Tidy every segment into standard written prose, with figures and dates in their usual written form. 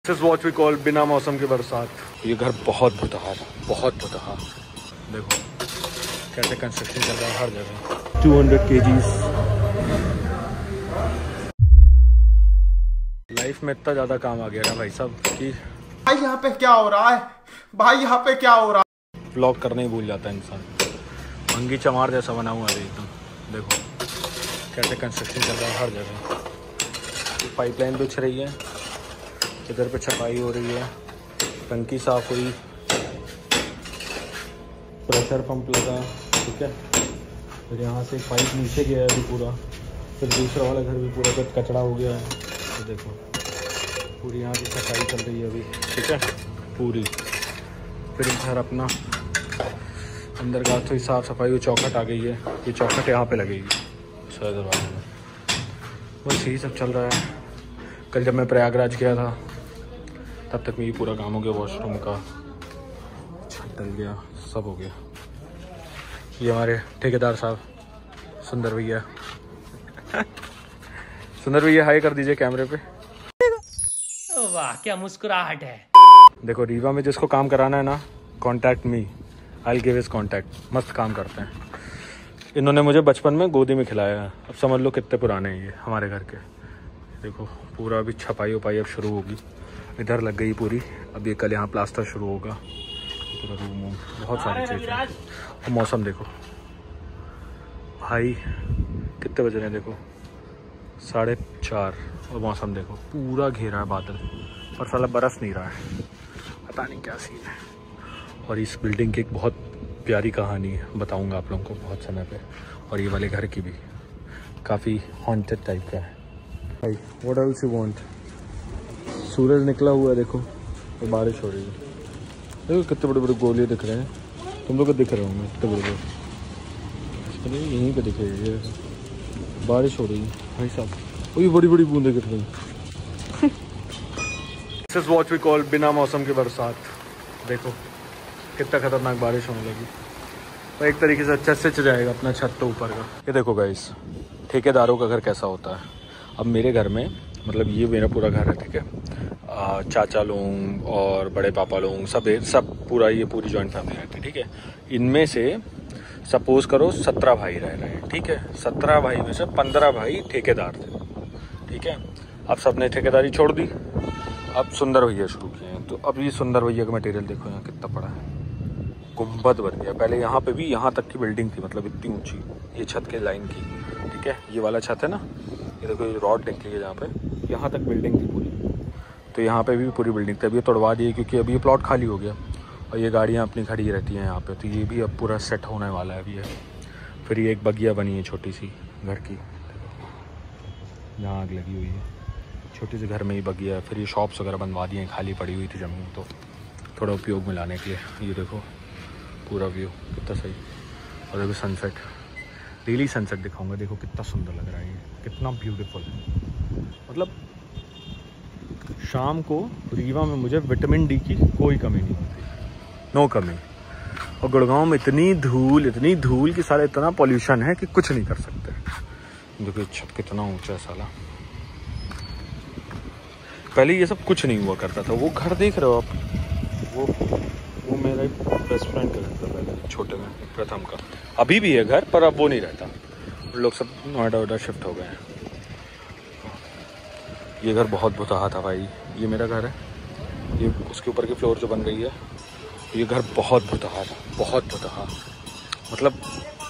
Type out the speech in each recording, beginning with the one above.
This is what we call बिना मौसम की बरसात। ये घर बहुत बुतहार, बहुत बुतहार। देखो कैसे कंस्ट्रक्शन चल रहा है हर जगह। 200 kgs। लाइफ में इतना ज़्यादा काम आ गया ना भाई साहब कि भाई यहाँ पे क्या हो रहा है, भाई यहाँ पे क्या हो रहा है। व्लॉग करने ही भूल जाता है इंसान। अंगी चमार जैसा बना हुआ है एकदम। देखो कैसे कंस्ट्रक्शन चल रहा है हर जगह। पाइपलाइन बिछ रही है, इधर पे छपाई हो रही है, टंकी साफ हुई, प्रेशर पंप लगा, ठीक है। फिर यहाँ से पाइप नीचे गया है अभी पूरा। फिर दूसरा वाला घर भी पूरा कचड़ा हो गया है। तो देखो पूरी यहाँ की सफाई चल रही है अभी, ठीक है पूरी। फिर घर अपना अंदर का थोड़ी साफ़ सफाई हुई, चौखट आ गई है। ये चौखट यहाँ पे लगेगी सर दरवाजे में। बस यही सब चल रहा है। कल जब मैं प्रयागराज गया था तब तक मेरी पूरा काम हो गया। वॉशरूम का छत डल गया, सब हो गया। ये हमारे ठेकेदार साहब सुंदर भैया। सुंदर भैया हाई कर दीजिए कैमरे पे। वाह क्या मुस्कुराहट है। देखो रीवा में जिसको काम कराना है ना, contact me, I will give his contact. मस्त काम करते हैं। इन्होंने मुझे बचपन में गोदी में खिलाया है। अब समझ लो कितने पुराने हैं ये हमारे घर के। देखो पूरा अभी छपाई वपाई अब शुरू होगी। इधर लग गई पूरी। अब ये कल यहाँ प्लास्टर शुरू होगा। पूरा रूम वूम बहुत सारी चीज़ें। और मौसम देखो भाई कितने बज रहे हैं, देखो 4:30। और मौसम देखो पूरा घेरा है बादल, और साला बरस नहीं रहा है। पता नहीं क्या सीन है। और इस बिल्डिंग की एक बहुत प्यारी कहानी है, बताऊंगा आप लोगों को बहुत समय पे। और ये वाले घर की भी काफ़ी हॉन्टेड टाइप का है भाई। What else you want. सूरज निकला हुआ है देखो, और बारिश हो रही है। देखो कितने बड़े बड़े गोले दिख रहे हैं, तुम लोग को दिख रहे होंगे कितने बड़े बड़े। चलिए यहीं पे दिख रही है, बारिश हो रही है भाई साहब। वही बड़ी बड़ी बूंदें गिर रही। This is what we call बिना मौसम की बरसात। देखो कितना खतरनाक बारिश होने लगी। तो एक तरीके से अच्छा से जाएगा अपना छत तो ऊपर का। ये देखो गाइस ठेकेदारों का घर कैसा होता है। अब मेरे घर में मतलब ये मेरा पूरा घर है, ठीक है। चाचा लोग और बड़े पापा लोग सब पूरा ये पूरी जॉइंट फैमिली रहती है, ठीक है। इनमें से सपोज करो 17 भाई रह रहे हैं, ठीक है। 17 भाई में से 15 भाई ठेकेदार थे, ठीक है। अब सबने ठेकेदारी छोड़ दी, अब सुंदर भैया शुरू किए हैं। तो अब ये सुंदर भैया का मटेरियल देखो यहाँ कितना पड़ा है। गुम्बद बन गया। पहले यहाँ पे भी यहाँ तक की बिल्डिंग थी, मतलब इतनी ऊंची ये छत के लाइन की, ठीक है। ये वाला छत है ना, ये देखो ये रॉड निकली है जहाँ पे, यहाँ तक बिल्डिंग थी पूरी। तो यहाँ पे भी पूरी बिल्डिंग थी। अभी ये तोड़वा दी क्योंकि अभी ये प्लॉट खाली हो गया और ये गाड़ियाँ अपनी खड़ी रहती हैं यहाँ पे। तो ये भी अब पूरा सेट होने वाला है अभी है। फिर ये एक बगिया बनी है छोटी सी घर की, यहाँ आग लगी हुई है। छोटी सी घर में ही बगिया है। फिर ये शॉप्स वगैरह बनवा दिए हैं, खाली पड़ी हुई थी ज़मीन, तो थोड़ा उपयोग में लाने के लिए। ये देखो पूरा व्यू कितना सही। और देखो सनसेट, डेली सनसेट दिखाऊंगा। देखो कितना सुंदर लग रहा है, ये कितना ब्यूटीफुल है। मतलब शाम को रीवा में मुझे विटामिन डी की कोई कमी नहीं होती, नो कमी। और गुड़गांव में इतनी धूल कि सारा इतना पॉल्यूशन है कि कुछ नहीं कर सकते। देखो छत कितना ऊंचा है साला। पहले ये सब कुछ नहीं हुआ करता था। वो घर देख रहे हो आप, वो मेरा एक बेस्ट फ्रेंड का घर था पहले, छोटे में प्रथम का। अभी भी है घर, पर अब वो नहीं रहता। लोग सब नोएडा शिफ्ट हो गए हैं। ये घर बहुत बुतहा था भाई। ये मेरा घर है, ये उसके ऊपर की फ्लोर जो बन रही है। ये घर बहुत बुतहा था, बहुत बुतहा। मतलब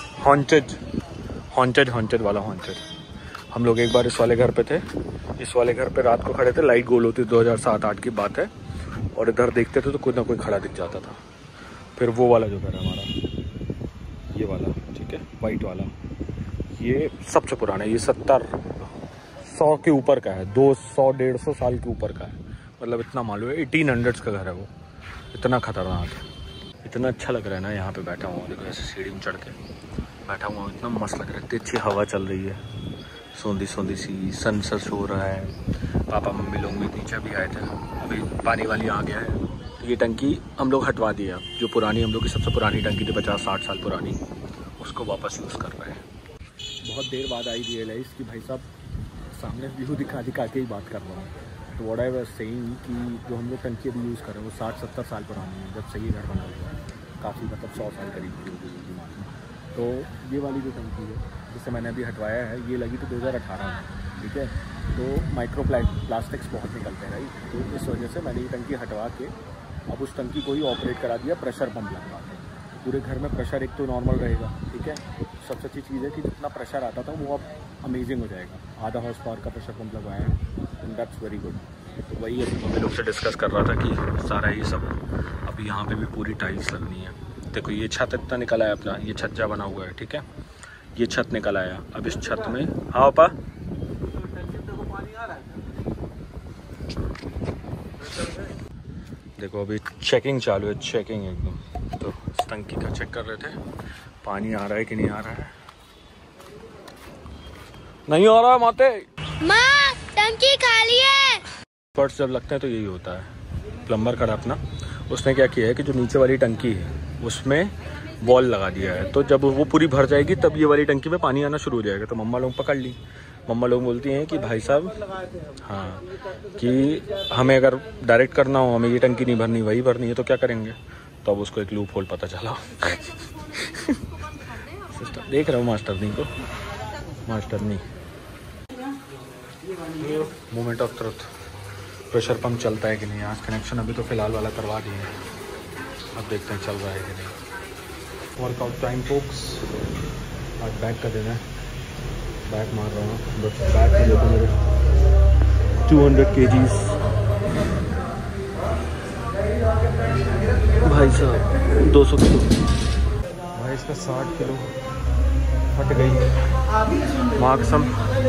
हॉन्टेड वाला हॉन्टेड। हम लोग एक बार इस वाले घर पे थे। इस वाले घर पे रात को खड़े थे, लाइट गोल होती, 2007-8 की बात है। और इधर देखते थे तो कोई ना कोई खड़ा दिख जाता था। फिर वो वाला जो घर है हमारा, ये वाला, ठीक है, वाइट वाला, ये सबसे पुराना है। ये 70-100 के ऊपर का है, 200-150 साल के ऊपर का है। मतलब इतना मालूम है, 1800s का घर है वो। इतना खतरनाक है। इतना अच्छा लग रहा है ना यहाँ पे बैठा हुआ। देखो ऐसे सीढ़ी में चढ़ के बैठा हुआ, इतना मस्त लग रहा है। इतनी अच्छी हवा चल रही है, सोंधी सी, सनसेट हो रहा है। पापा मम्मी लोग भी नीचे भी आए थे। अभी पानी वाली आ गया है। तो ये टंकी हम लोग हटवा दी है। जो पुरानी हम लोग की सबसे पुरानी टंकी थी, 50-60 साल पुरानी, उसको वापस यूज़ कर रहे हैं। बहुत देर बाद आई रियलाइज़ कि भाई साहब सामने व्यू दिखा के ही बात कर रहा हूँ। तो व्हाट आई वाज सेइंग कि जो हम लोग टंकी अभी यूज़ कर रहे हैं वो 60-70 साल पुरानी है, जब से ये घर बना हुआ है, काफ़ी मतलब 100 साल करीब की होगी दिमाग में। तो ये वाली जो टंकी है जिससे मैंने अभी हटवाया है, ये लगी तो 2018 में, ठीक है। तो माइक्रो प्लास्टिक्स बहुत निकलते हैं राइट, तो इस वजह से मैंने ये टंकी हटवा के अब उस टंकी को ही ऑपरेट करा दिया प्रेशर पंप लगवा के। पूरे घर में प्रेशर एक तो नॉर्मल रहेगा, ठीक है। सबसे अच्छी चीज़ है कि जितना प्रेशर आता था वो अब अमेजिंग हो जाएगा। आधा हॉर्स पावर का प्रेशर पंप लगवाया है, एंड दैट्स वेरी गुड। तो वही अभी मम्मी लोग से डिस्कस कर रहा था कि सारा ये सब अभी यहाँ पे भी पूरी टाइल्स लगनी है। देखो ये छत इतना निकल आया अपना, ये छज्जा बना हुआ है, ठीक है। ये छत निकल आया, अब इस छत में हाँ पापा देखो अभी चेकिंग चालू है, चेकिंग एकदम। तो इस टंकी का चेक कर रहे थे, पानी आ रहा है कि नहीं आ रहा है। नहीं आ रहा है माते, माँ टंकी खाली है। फर्स्ट जब लगते हैं तो यही होता है। प्लम्बर का अपना उसने क्या किया है कि जो नीचे वाली टंकी है उसमें वॉल लगा दिया है, तो जब वो पूरी भर जाएगी तब ये वाली टंकी में पानी आना शुरू हो जाएगा। तो मम्मा लोग पकड़ ली, मम्मा लोग बोलती हैं कि भाई साहब हाँ कि हमें अगर डायरेक्ट करना हो, हमें ये टंकी नहीं भरनी वही भरनी है, तो क्या करेंगे। तो अब उसको एक लूप होल पता चला। देख रहा हूँ मास्टरनी को, मास्टरनी moment of truth. Pressure pump चलता है कि नहीं आज, कनेक्शन अभी तो फ़िलहाल वाला करवा दिए हैं, अब देखते हैं चल रहा है कि नहीं। वर्कआउट टाइम फोक्स, आज बैक का देना है, बैक मार रहा हूँ, बस बैक में देखो मेरे 200 kgs भाई साहब, 200 किलो भाई, इसका 60 किलो फट गई मार्क्सम,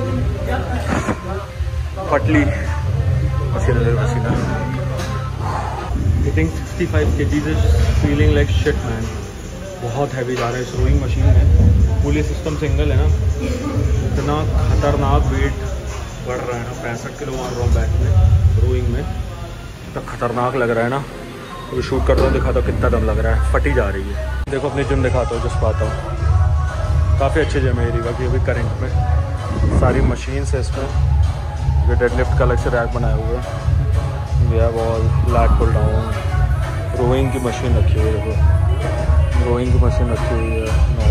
फटली पसीना दे पसीना। Hitting 65 kgs, feeling like shit man. बहुत हैवी जा रहा है इस रोइंग मशीन में, पुली सिस्टम सिंगल है ना, इतना खतरनाक वेट बढ़ रहा है ना। 65 किलो मार रहा हूँ बैक में, रोइंग में, इतना खतरनाक लग रहा है ना। तो शूट करता हूँ, दिखाता हूँ कितना दम लग रहा है, फटी जा रही है। देखो अपनी जिम दिखाता हूँ, जिस पाता हूँ, काफ़ी अच्छी जिम है रीवा की अभी करंट में, सारी मशीन्स है इसमें। ये डेडलिफ्ट का अलग से रैक बनाए हुए हैं, ये ball leg pull down, rowing की मशीन रखी हुई है, देखो रोइंग की मशीन रखी हुई है।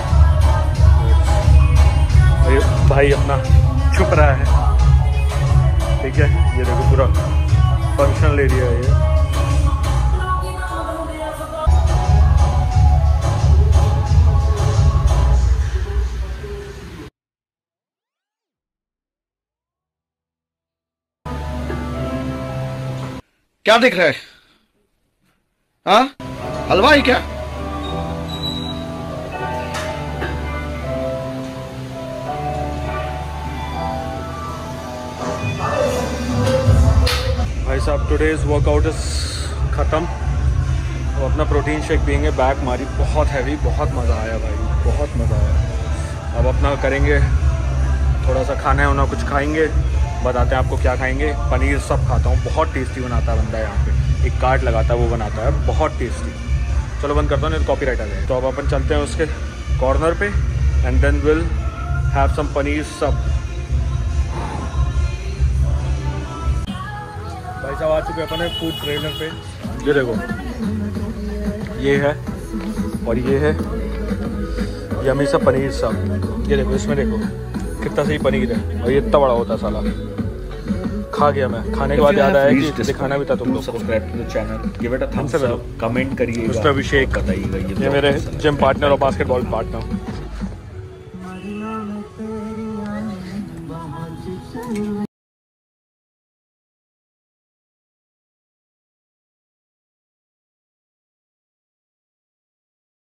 भाई अपना छुप रहा है, ठीक है। ये देखो पूरा फंक्शनल एरिया है ये। क्या दिख रहा है? हाँ, हलवाई क्या? भाई साहब टुडेज वर्कआउट इज ख़त्म, तो अपना प्रोटीन शेक पियेंगे। बैक मारी बहुत हैवी, बहुत मज़ा आया भाई, बहुत मज़ा आया। अब अपना करेंगे थोड़ा सा खाना है, उन्हें कुछ खाएंगे, बताते हैं आपको क्या खाएंगे। पनीर सब खाता हूँ, बहुत टेस्टी बनाता है बंदा यहाँ पे, एक कार्ड लगाता है वो बनाता है, बहुत टेस्टी। चलो बंद करता हूँ नहीं तो कॉपीराइट आ जाए। तो अब अपन चलते हैं उसके कॉर्नर पे, and then will have some paneer सब। भाई साहब आ चुके अपन है फूड ट्रेलर पे, ये देखो ये है और ये है यमी सा पनीर सब। ये देखो इसमें देखो कितना सही पनीर है, और ये इतना बड़ा होता है साला। खा गया मैं, खाने के बाद याद आया कि दिखाना भी था तुम लोग। Subscribe to the channel, give it a thumbs up, comment करिएगा, उसमें अभिषेक बताइएगा। ये मेरे जिम पार्टनर और बास्केटबॉल पार्टनर।